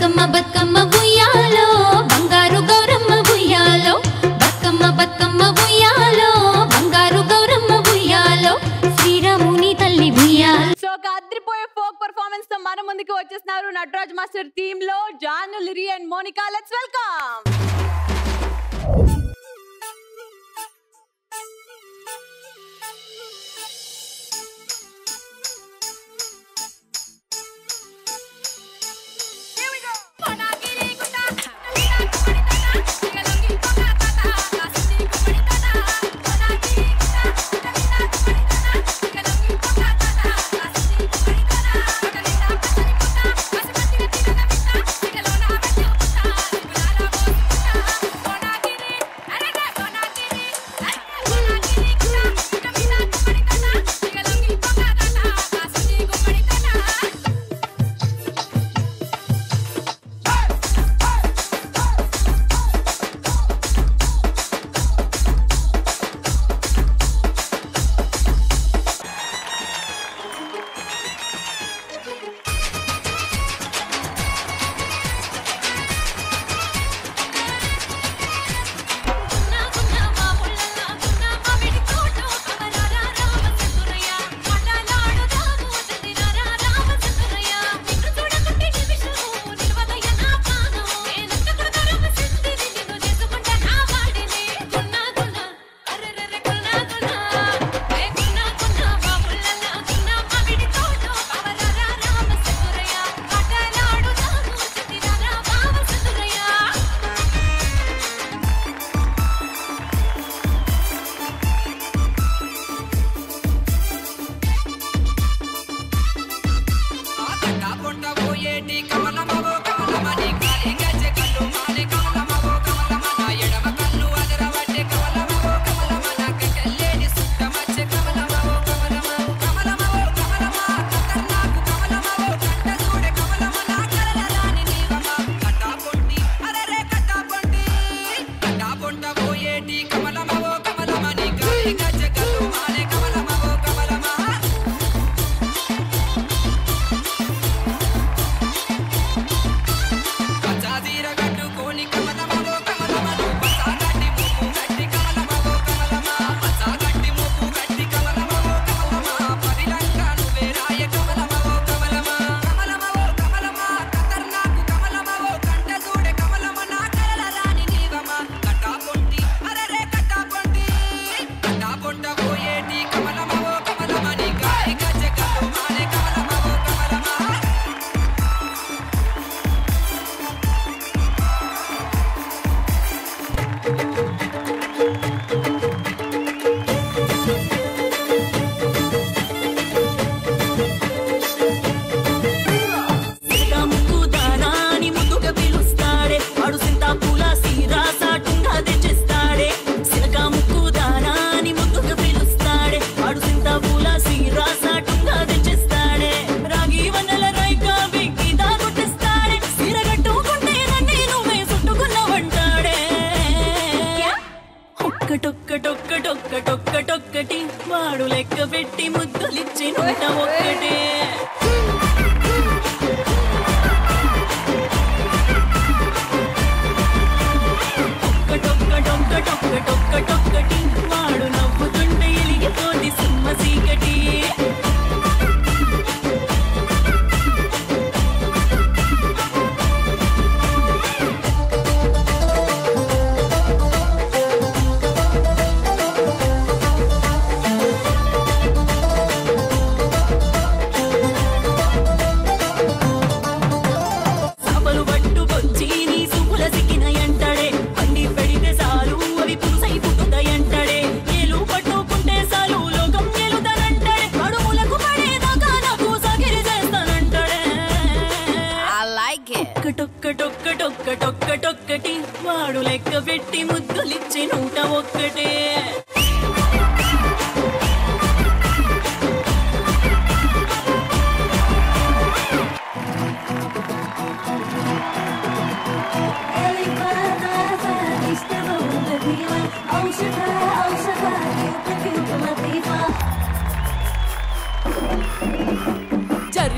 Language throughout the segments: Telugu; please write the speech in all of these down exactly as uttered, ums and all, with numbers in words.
బతుకమ్మ బతుకమ్మ ఉయ్యాలో బంగారు గౌరమ్మ ఉయ్యాలో బతుకమ్మ బతుకమ్మ ఉయ్యాలో బంగారు గౌరమ్మ ఉయ్యాలో శ్రీరాముని తల్లి ఉయ్యాలో. సో ఒక అద్రిపోయే ఫోక్ పర్ఫార్మెన్స్ తో మన ముందుకు వచ్చేస్తున్నారు నటరాజ్ మాస్టర్ టీమ్ లో Janu, Liri and Monica. Let's welcome.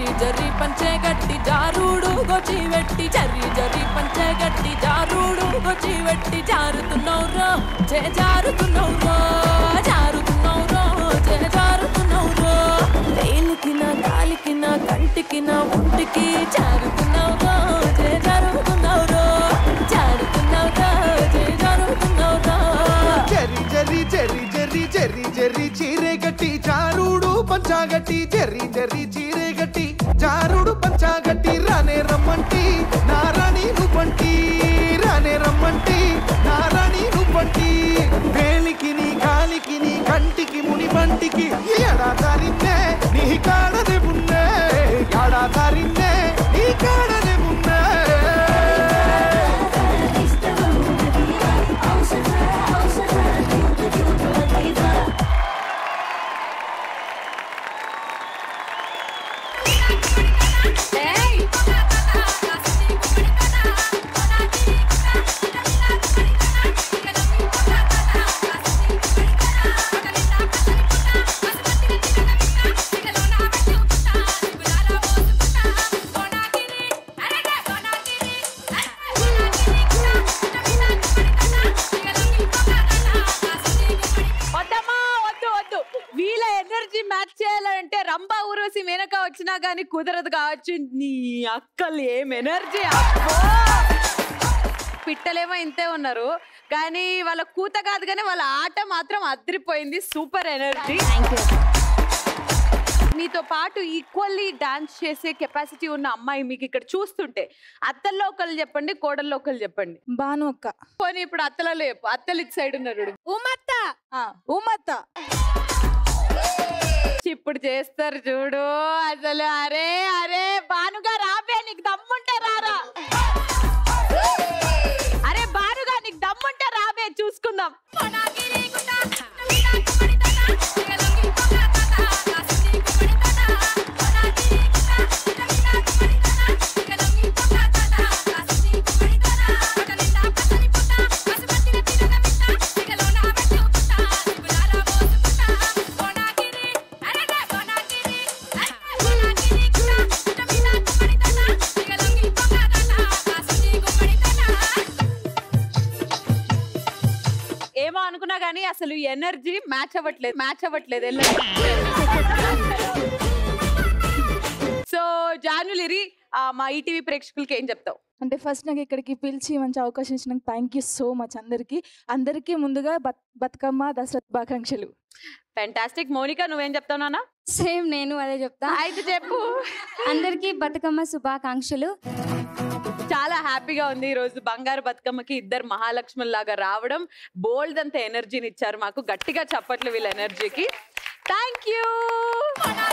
జరి పంచే గట్టి జారుడు గొచ్చి వెట్టి జరి జరి పంచే గట్టి జారుడు గొచ్చి వెట్టి జారుతున్నౌరో చే జారుతున్నౌరో జారుతున్నౌరో చే జారుతున్నౌరో వేలికి నా కాలికి నా కంటికి నా ఒంటికి జారుతున్నౌరో చే జారుతున్నౌరో జారుతున్నౌరో చే జారుతున్నౌరో జరి జరి జరి జరి జరి జరి చీరే గట్టి జారుడు పంచాగట్టి జరి జరి చీరే గట్టి జారుడు పంచాగట్టి రానే రమ్మంటి నారాణి నువ్వంటి రానే రమ్మంటి నారాణి నువ్వంటి వేలికి నీ కాలికి నీ కంటికి ముని బంటికి ఎడాదారిన్నే నీ కాడనే ఉన్నే ఎడాదారిన్నే నీ కాడనే ఉన్నే వచ్చినా గానీ కుదరదు కావచ్చు. నీ అక్కలు ఏం ఎనర్జీ, పిట్టలేమో ఇంతే ఉన్నారు కానీ వాళ్ళ కూత కాదు కానీ వాళ్ళ ఆట మాత్రం అదిరిపోయింది. Super energy. మీతో పాటు ఈక్వల్లీ డాన్స్ చేసే కెపాసిటీ ఉన్న అమ్మాయి మీకు ఇక్కడ చూస్తుంటే అత్తల్లో ఒకళ్ళు చెప్పండి, కోడల్లో ఒకళ్ళు చెప్పండి. బాను అక్క. పోనీ ఇప్పుడు అత్తలలో చెప్పు. అత్తలు ఇటు సైడ్ ఉన్నారు. ఉమత్త ఉమత్త ఇప్పుడు చేస్తారు చూడు అసలు. అరే అరే భానుగా రాబే, నీకు దమ్ముంటే రారా. అరే భానుగా నీకు దమ్ముంటే రాబే, చూసుకుందాం. ఏమో అనుకున్నా కానీ అసలు ఎనర్జీ మ్యాచ్ అవ్వట్లేదు మ్యాచ్ అవ్వట్లేదు సో జానులిరి, మా ఈటీవీ ప్రేక్షకులకి ఏం చెప్తావు? అంటే ఫస్ట్ నాకు ఇక్కడికి పిలిచి మంచి అవకాశం ఇచ్చినందుకు థ్యాంక్ యూ సో మచ్ అందరికి అందరికీ ముందుగా బత్ బతుకమ్మ దసరా శుభాకాంక్షలు. ఫ్యాంటాస్టిక్. మౌనిక, నువ్వేం చెప్తావు నాన్న? సేమ్ నేను అదే చెప్తా. అయితే చెప్పు. అందరికీ బతుకమ్మ శుభాకాంక్షలు. చాలా హ్యాపీగా ఉంది ఈ రోజు బంగారు బతుకమ్మకి ఇద్దరు మహాలక్ష్ముల లాగా రావడం. బోల్డ్ అంత ఎనర్జీని ఇచ్చారు మాకు. గట్టిగా చప్పట్లు వీళ్ళ ఎనర్జీకి. Thank you.